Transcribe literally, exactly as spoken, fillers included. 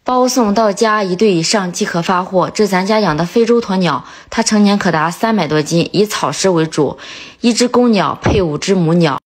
包送到家一对以上即可发货。这咱家养的非洲鸵鸟，它成年可达三百多斤，以草食为主，一只公鸟配五只母鸟。